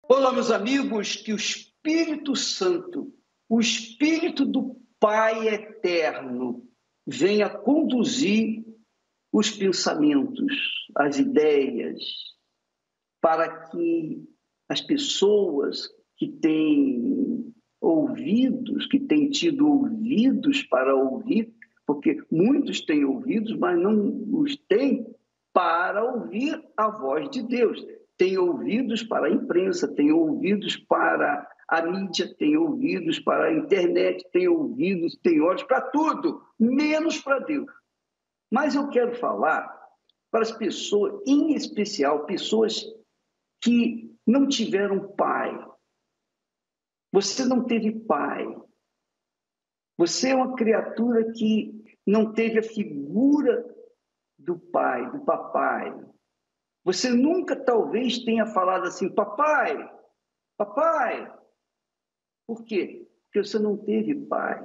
Olá, meus amigos, que o Espírito Santo, o Espírito do Pai eterno, venha conduzir os pensamentos, as ideias, para que as pessoas que têm ouvidos, que têm tido ouvidos para ouvir, porque muitos têm ouvidos, mas não os têm para ouvir a voz de Deus. Tem ouvidos para a imprensa, tem ouvidos para a mídia, tem ouvidos para a internet, tem ouvidos, tem olhos para tudo, menos para Deus. Mas eu quero falar para as pessoas, em especial pessoas que não tiveram pai. Você não teve pai. Você é uma criatura que não teve a figura do pai, do papai. Você nunca talvez tenha falado assim, papai, papai. Por quê? Porque você não teve pai.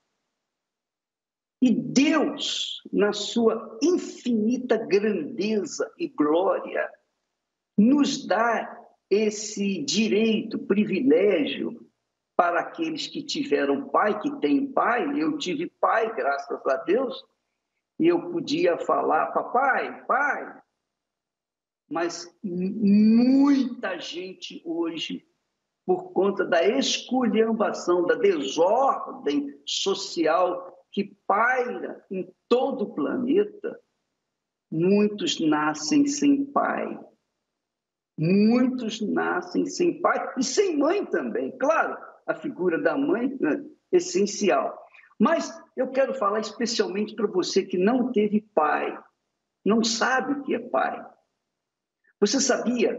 E Deus, na sua infinita grandeza e glória, nos dá esse direito, privilégio para aqueles que tiveram pai, que têm pai. Eu tive pai, graças a Deus, e eu podia falar, papai, pai. Mas muita gente hoje, por conta da esculhambação, da desordem social que paira em todo o planeta, muitos nascem sem pai. Muitos nascem sem pai e sem mãe também. Claro, a figura da mãe é essencial. Mas eu quero falar especialmente para você que não teve pai, não sabe o que é pai. Você sabia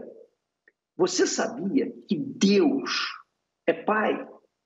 que Deus é pai?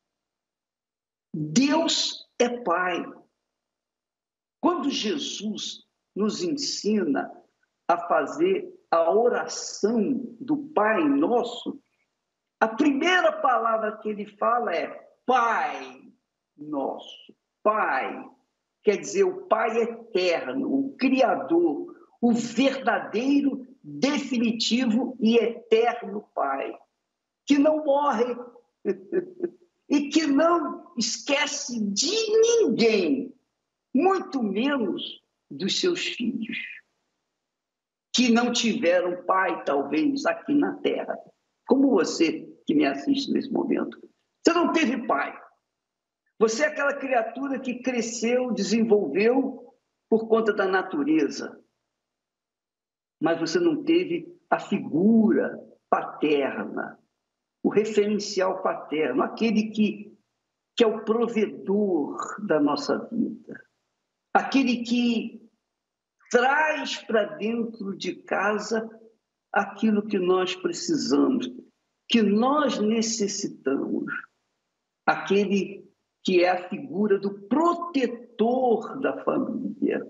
Deus é pai. Quando Jesus nos ensina a fazer a oração do Pai Nosso, a primeira palavra que ele fala é Pai Nosso. Pai quer dizer o Pai eterno, o Criador, o verdadeiro, definitivo e eterno Pai, que não morre e que não esquece de ninguém, muito menos dos seus filhos, que não tiveram pai, talvez, aqui na Terra. Como você que me assiste nesse momento. Você não teve pai. Você é aquela criatura que cresceu, desenvolveu por conta da natureza. Mas você não teve a figura paterna, o referencial paterno, aquele que é o provedor da nossa vida. Aquele que traz para dentro de casa aquilo que nós precisamos, que nós necessitamos. Aquele que é a figura do protetor da família.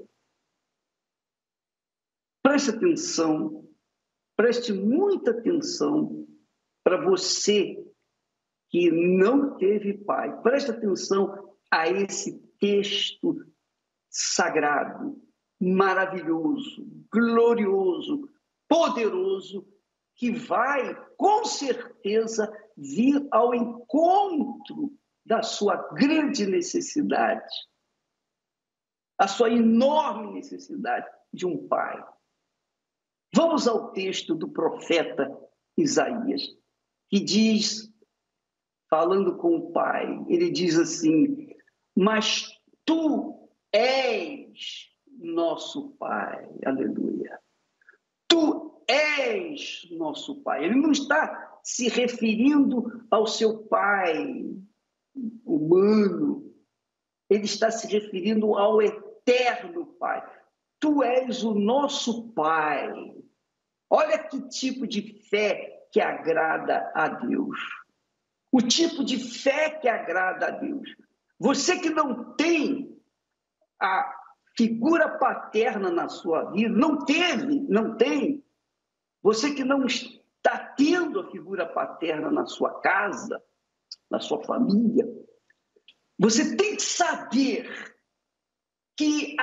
Preste atenção, preste muita atenção para você que não teve pai. Preste atenção a esse texto sagrado, maravilhoso, glorioso, poderoso, que vai, com certeza, vir ao encontro da sua grande necessidade, a sua enorme necessidade de um pai. Vamos ao texto do profeta Isaías, que diz, falando com o pai, ele diz assim, mas tu és nosso pai, aleluia. Tu és nosso pai. Ele não está se referindo ao seu pai humano, ele está se referindo ao eterno pai. Tu és o nosso pai. Olha que tipo de fé que agrada a Deus. O tipo de fé que agrada a Deus. Você que não tem a figura paterna na sua vida, não tem. Você que não está tendo a figura paterna na sua casa, na sua família, você tem que saber que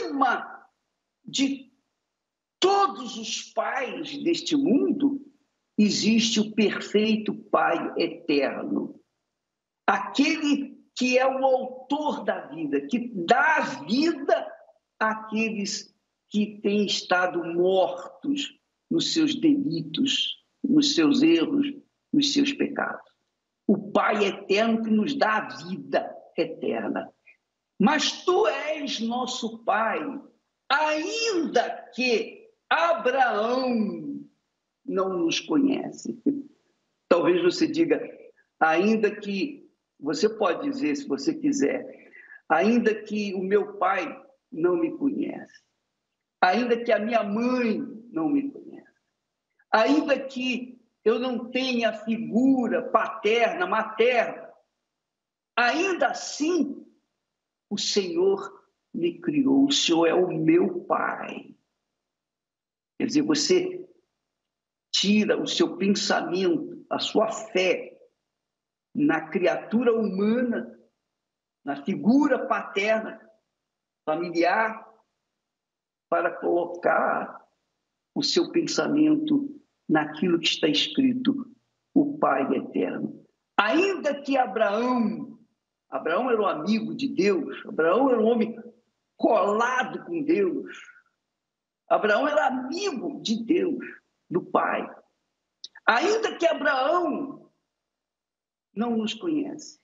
acima de todos os pais deste mundo existe o perfeito Pai eterno, aquele que é o autor da vida, que dá vida àqueles que têm estado mortos nos seus delitos, nos seus erros, nos seus pecados. O Pai eterno que nos dá a vida eterna. Mas tu és nosso Pai, ainda que Abraão não nos conhece. Talvez você diga, ainda que, você pode dizer se você quiser, ainda que o meu pai não me conhece, ainda que a minha mãe não me conhece, ainda que eu não tenha figura paterna, materna, ainda assim o Senhor me criou, o Senhor é o meu Pai. Quer dizer, você tira o seu pensamento, a sua fé na criatura humana, na figura paterna, familiar, para colocar o seu pensamento naquilo que está escrito, o Pai eterno. Ainda que Abraão era um amigo de Deus, Abraão era um homem colado com Deus, Abraão era amigo de Deus, do Pai. Ainda que Abraão não nos conhece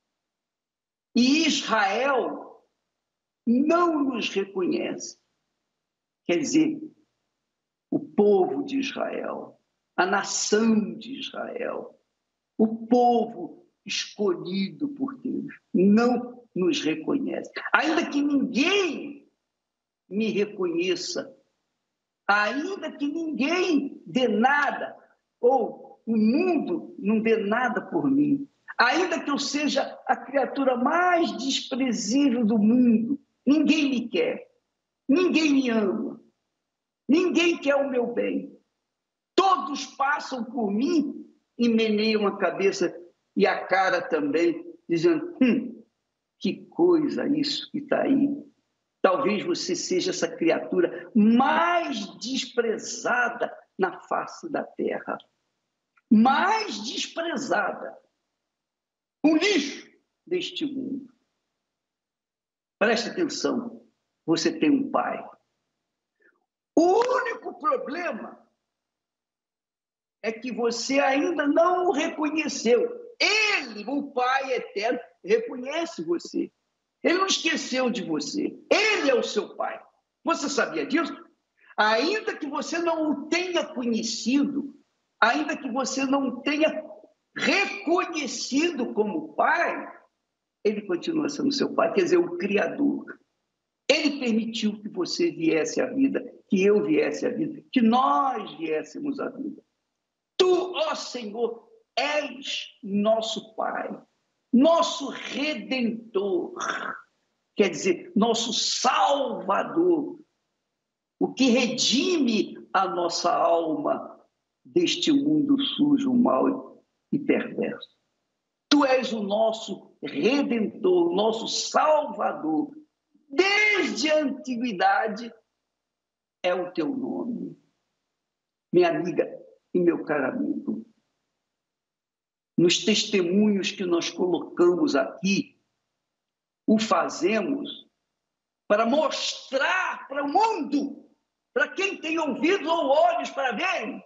e Israel não nos reconhece, quer dizer, o povo de Israel, a nação de Israel, o povo escolhido por Deus, não nos reconhece. Ainda que ninguém me reconheça, ainda que ninguém dê nada, ou o mundo não dê nada por mim, ainda que eu seja a criatura mais desprezível do mundo, ninguém me quer, ninguém me ama, ninguém quer o meu bem. Todos passam por mim e meneiam a cabeça e a cara também, dizendo, que coisa isso que está aí. Talvez você seja essa criatura mais desprezada na face da terra. Mais desprezada. Um lixo deste mundo. Preste atenção, você tem um pai. O único problema é que você ainda não o reconheceu. Ele, o Pai eterno, reconhece você. Ele não esqueceu de você. Ele é o seu pai. Você sabia disso? Ainda que você não o tenha conhecido, ainda que você não tenha reconhecido como pai, ele continua sendo seu pai, quer dizer, o Criador. Ele permitiu que você viesse à vida, que eu viesse à vida, que nós viéssemos à vida. Tu, ó Senhor, és nosso Pai, nosso Redentor, quer dizer, nosso Salvador, o que redime a nossa alma deste mundo sujo, mau e perverso. Tu és o nosso Redentor, o nosso Salvador. Desde a antiguidade é o teu nome. Minha amiga e meu caro amigo, nos testemunhos que nós colocamos aqui, o fazemos para mostrar para o mundo, para quem tem ouvidos ou olhos para ver,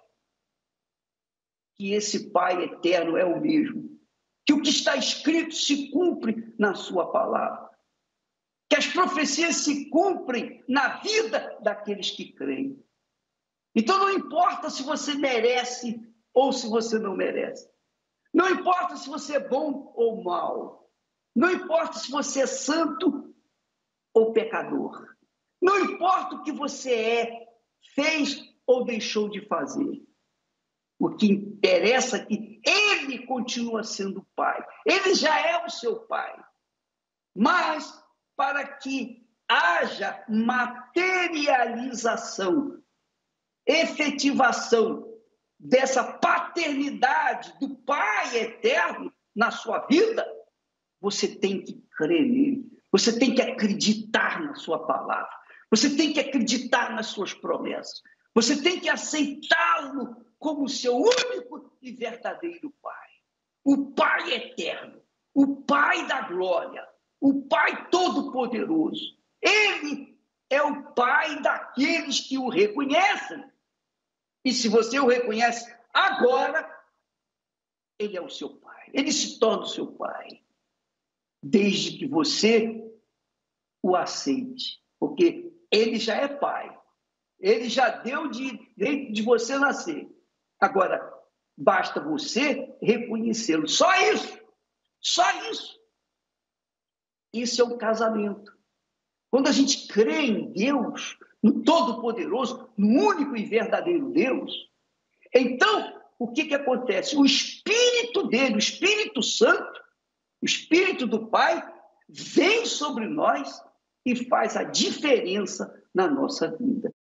que esse Pai eterno é o mesmo, que o que está escrito se cumpre na sua palavra, que as profecias se cumprem na vida daqueles que creem. Então não importa se você merece ou se você não merece. Não importa se você é bom ou mau. Não importa se você é santo ou pecador. Não importa o que você é, fez ou deixou de fazer. O que interessa é que ele continua sendo pai. Ele já é o seu pai. Mas para que haja materialização, efetivação dessa paternidade do Pai eterno na sua vida, você tem que crer nele, você tem que acreditar na sua palavra, você tem que acreditar nas suas promessas, Você tem que aceitá-lo como seu único e verdadeiro Pai. O Pai eterno, o Pai da glória, o Pai todo-poderoso. Ele é o Pai daqueles que o reconhecem. E se você o reconhece agora, ele é o seu Pai. Ele se torna o seu Pai. Desde que você o aceite. Porque ele já é Pai. Ele já deu direito de você nascer. Agora, basta você reconhecê-lo. Só isso. Só isso. Isso é um casamento. Quando a gente crê em Deus, no Todo-Poderoso, no único e verdadeiro Deus, então, o que acontece? O Espírito dele, o Espírito Santo, o Espírito do Pai, vem sobre nós e faz a diferença na nossa vida.